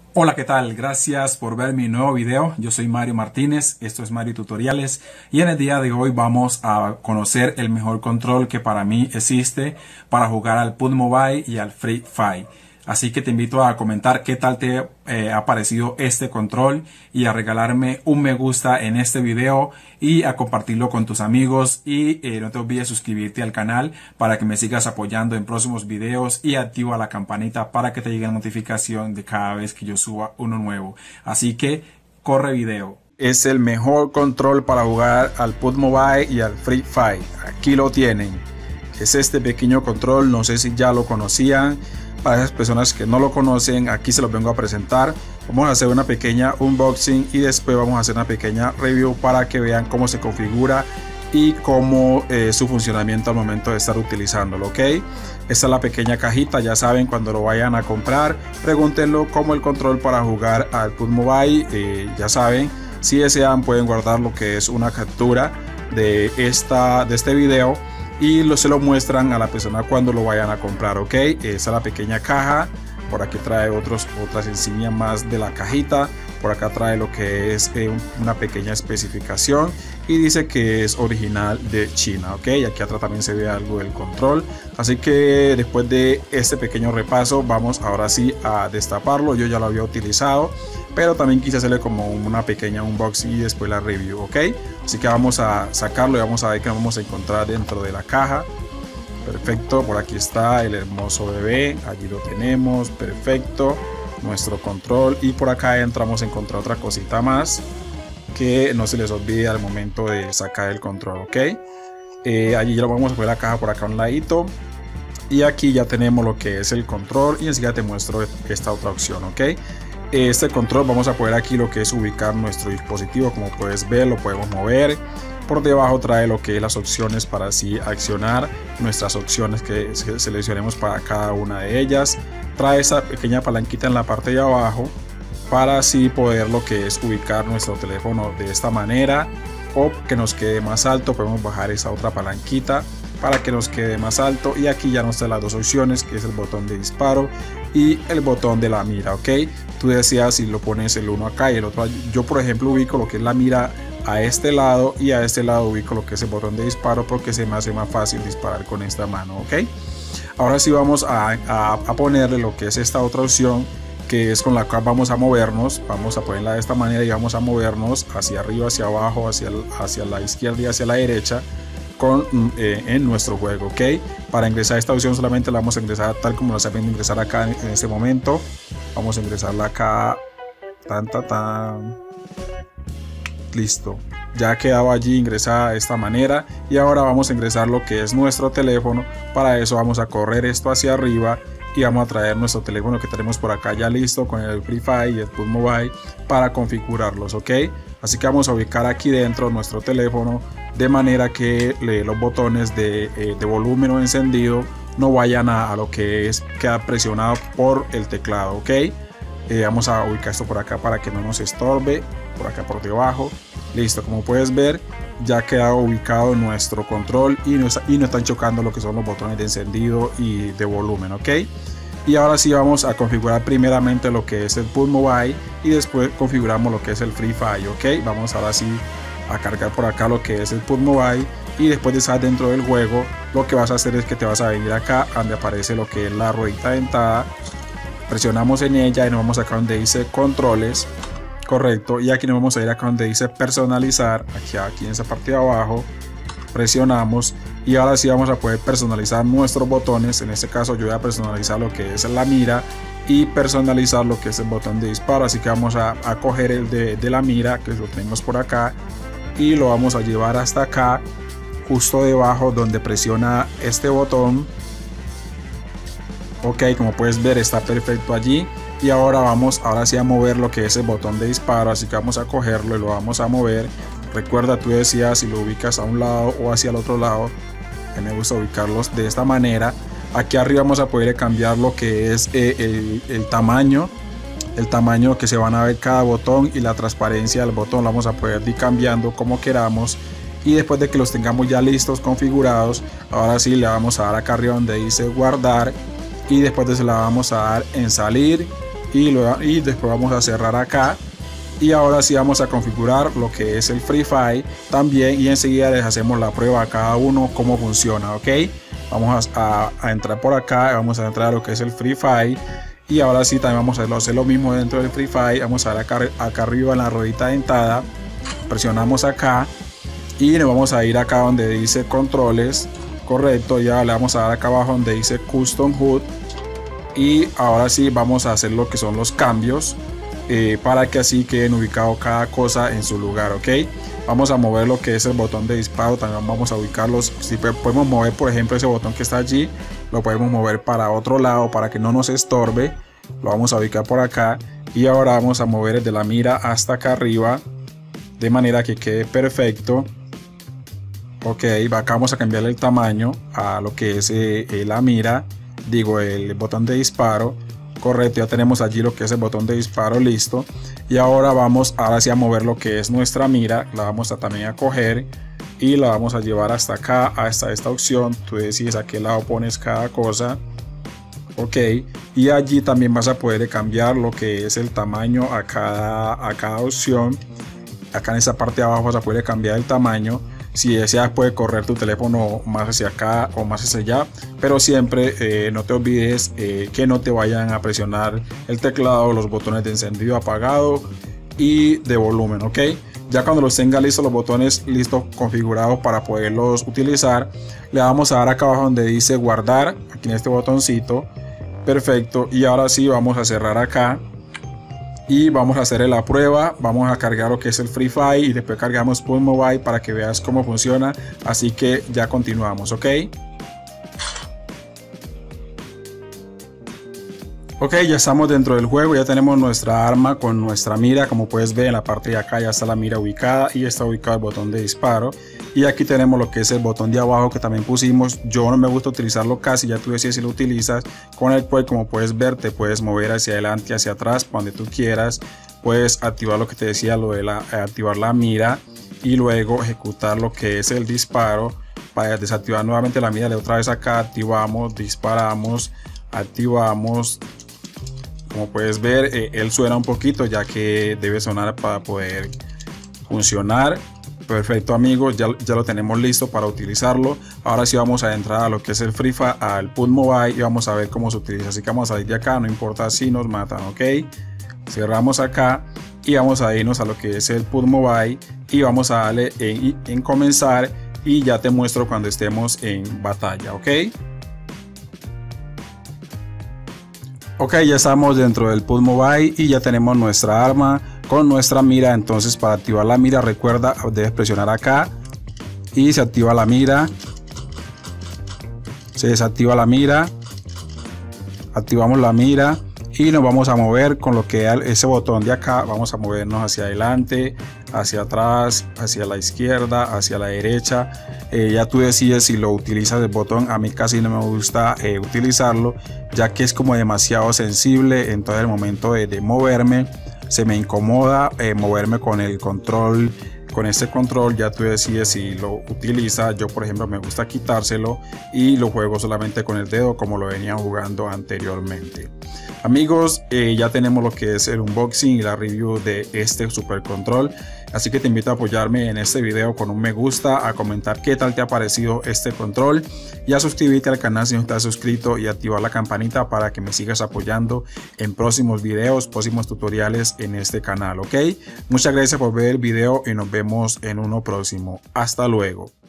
Hola, ¿qué tal? Gracias por ver mi nuevo video. Yo soy Mario Martínez, esto es Mario Tutoriales y en el día de hoy vamos a conocer el mejor control que para mí existe para jugar al PUBG Mobile y al Free Fire. Así que te invito a comentar qué tal te ha parecido este control y a regalarme un me gusta en este video y a compartirlo con tus amigos y no te olvides suscribirte al canal para que me sigas apoyando en próximos videos y activa la campanita para que te llegue la notificación de cada vez que yo suba uno nuevo. Así que corre video. Es el mejor control para jugar al PUBG Mobile y al Free Fire. Aquí lo tienen. Es este pequeño control, no sé si ya lo conocían. Para esas personas que no lo conocen, aquí se los vengo a presentar. Vamos a hacer una pequeña unboxing y después vamos a hacer una pequeña review para que vean cómo se configura y cómo su funcionamiento al momento de estar utilizándolo, ¿ok? Esta es la pequeña cajita, ya saben, cuando lo vayan a comprar, pregúntenlo como el control para jugar al PUBG Mobile. Ya saben, si desean pueden guardar lo que es una captura de este video y se lo muestran a la persona cuando lo vayan a comprar, ok. Esa es la pequeña caja. Por aquí trae otras insignias más de la cajita. Por acá trae lo que es una pequeña especificación y dice que es original de China, ok. Aquí atrás también se ve algo del control. Así que después de este pequeño repaso vamos ahora sí a destaparlo. Yo ya lo había utilizado, pero también quise hacerle como una pequeña unboxing y después la review, ok. Así que vamos a sacarlo y vamos a ver qué vamos a encontrar dentro de la caja. Perfecto, por aquí está el hermoso bebé, allí lo tenemos, perfecto, nuestro control, y por acá entramos a encontrar otra cosita más que no se les olvide al momento de sacar el control, ok. Allí ya lo vamos a poner la caja por acá a un ladito y aquí ya tenemos lo que es el control y enseguida te muestro esta otra opción, ok. Este control vamos a poder aquí lo que es ubicar nuestro dispositivo, como puedes ver lo podemos mover. Por debajo trae lo que es las opciones para así accionar nuestras opciones que seleccionemos para cada una de ellas. Trae esa pequeña palanquita en la parte de abajo para así poder lo que es ubicar nuestro teléfono de esta manera, o que nos quede más alto podemos bajar esa otra palanquita para que nos quede más alto, y aquí ya nos trae las dos opciones, que es el botón de disparo y el botón de la mira, ok. Tú deseas si lo pones el uno acá y el otro. Yo por ejemplo ubico lo que es la mira a este lado y a este lado ubico lo que es el botón de disparo porque se me hace más fácil disparar con esta mano, ok. Ahora sí vamos a ponerle lo que es esta otra opción, que es con la cual vamos a movernos. Vamos a ponerla de esta manera y vamos a movernos hacia arriba, hacia abajo, hacia la izquierda y hacia la derecha en nuestro juego, ok. Para ingresar a esta opción solamente la vamos a ingresar tal como la saben ingresar acá en este momento. Vamos a ingresarla acá, listo, ya ha quedado allí ingresada de esta manera. Y ahora vamos a ingresar lo que es nuestro teléfono. Para eso vamos a correr esto hacia arriba y vamos a traer nuestro teléfono que tenemos por acá ya listo con el Free Fire y el PUBG Mobile para configurarlos, ok. Así que vamos a ubicar aquí dentro nuestro teléfono de manera que los botones de volumen o encendido no vayan a lo que es quedar presionado por el teclado, ok. Vamos a ubicar esto por acá para que no nos estorbe, por acá por debajo. Listo, como puedes ver ya ha quedado ubicado nuestro control y no están chocando lo que son los botones de encendido y de volumen, ok. Y ahora sí vamos a configurar primeramente lo que es el PUBG Mobile y después configuramos lo que es el Free Fire, ok. Vamos ahora sí a cargar por acá lo que es el PUBG Mobile, y después de estar dentro del juego lo que vas a hacer es que te vas a venir acá donde aparece lo que es la ruedita dentada. Presionamos en ella y nos vamos acá donde dice controles, correcto, y aquí nos vamos a ir acá donde dice personalizar, aquí en esa parte de abajo presionamos y ahora sí vamos a poder personalizar nuestros botones. En este caso yo voy a personalizar lo que es la mira y personalizar lo que es el botón de disparo, así que vamos a coger el de la mira, que lo tenemos por acá, y lo vamos a llevar hasta acá justo debajo donde presiona este botón, ok. Como puedes ver está perfecto allí. Y ahora sí a mover lo que es el botón de disparo, así que vamos a cogerlo y lo vamos a mover. Recuerda, tú decías si lo ubicas a un lado o hacia el otro lado. A mí me gusta ubicarlos de esta manera. Aquí arriba vamos a poder cambiar lo que es el tamaño que se van a ver cada botón, y la transparencia del botón la vamos a poder ir cambiando como queramos. Y después de que los tengamos ya listos, configurados, ahora sí le vamos a dar acá arriba donde dice guardar, y después de eso la vamos a dar en salir y después vamos a cerrar acá. Y ahora sí vamos a configurar lo que es el Free Fire también, y enseguida les hacemos la prueba a cada uno cómo funciona, ok. Vamos a entrar por acá, vamos a entrar a lo que es el Free Fire, y ahora sí también vamos a hacer lo mismo dentro del Free Fire. Vamos a dar acá arriba en la ruedita dentada, presionamos acá y nos vamos a ir acá donde dice controles, correcto, ya le vamos a dar acá abajo donde dice Custom HUD, y ahora sí vamos a hacer lo que son los cambios. Para que así queden ubicado cada cosa en su lugar, ok. Vamos a mover lo que es el botón de disparo, también vamos a ubicarlos. Si podemos mover, por ejemplo, ese botón que está allí, lo podemos mover para otro lado para que no nos estorbe. Lo vamos a ubicar por acá, y ahora vamos a mover desde la mira hasta acá arriba de manera que quede perfecto, ok. Acá vamos a cambiarle el tamaño a lo que es la mira, digo el botón de disparo. Correcto, ya tenemos allí lo que es el botón de disparo listo. Y ahora vamos sí a mover lo que es nuestra mira. La vamos a también a coger y la vamos a llevar hasta acá, hasta esta opción. Tú decides a qué lado pones cada cosa, ok. Y allí también vas a poder cambiar lo que es el tamaño a cada opción. Acá en esta parte de abajo vas a poder cambiar el tamaño. Si deseas, puedes correr tu teléfono más hacia acá o más hacia allá, pero siempre no te olvides que no te vayan a presionar el teclado, los botones de encendido, apagado y de volumen, ok. Ya cuando los tenga listos, los botones listos, configurados para poderlos utilizar, le vamos a dar acá abajo donde dice guardar, aquí en este botoncito, perfecto. Y ahora sí vamos a cerrar acá y vamos a hacer la prueba. Vamos a cargar lo que es el Free Fire y después cargamos PUBG Mobile para que veas cómo funciona. Así que ya continuamos, ok. Ok, ya estamos dentro del juego, ya tenemos nuestra arma con nuestra mira. Como puedes ver, en la parte de acá ya está la mira ubicada y está ubicado el botón de disparo. Y aquí tenemos lo que es el botón de abajo que también pusimos. Yo no me gusta utilizarlo casi, ya tú decides si lo utilizas. Con el cual, como puedes ver, te puedes mover hacia adelante, hacia atrás, para donde tú quieras. Puedes activar lo que te decía, lo de activar la mira y luego ejecutar lo que es el disparo. Para desactivar nuevamente la mira, de otra vez acá activamos, disparamos, activamos. Como puedes ver, él suena un poquito, ya que debe sonar para poder funcionar. Perfecto, amigos, ya lo tenemos listo para utilizarlo. Ahora sí vamos a entrar a lo que es el Free Fire, al PUBG Mobile, y vamos a ver cómo se utiliza. Así que vamos a salir de acá, no importa si nos matan, ok. Cerramos acá y vamos a irnos a lo que es el PUBG Mobile y vamos a darle en comenzar, y ya te muestro cuando estemos en batalla, ok. Ok, ya estamos dentro del PUBG Mobile y ya tenemos nuestra arma con nuestra mira. Entonces, para activar la mira, recuerda, debes presionar acá y se activa la mira. Se desactiva la mira. Activamos la mira y nos vamos a mover con lo que ese botón de acá. Vamos a movernos hacia adelante, hacia atrás, hacia la izquierda, hacia la derecha. Ya tú decides si lo utilizas el botón. A mí casi no me gusta utilizarlo, ya que es como demasiado sensible. Entonces, el momento de moverme se me incomoda moverme con el control. Con este control ya tú decides si lo utilizas. Yo, por ejemplo, me gusta quitárselo y lo juego solamente con el dedo, como lo venía jugando anteriormente. Amigos, ya tenemos lo que es el unboxing y la review de este super control. Así que te invito a apoyarme en este video con un me gusta, a comentar qué tal te ha parecido este control y a suscribirte al canal si no estás suscrito y activar la campanita para que me sigas apoyando en próximos videos, próximos tutoriales en este canal, ok. Muchas gracias por ver el video y nos vemos en uno próximo. Hasta luego.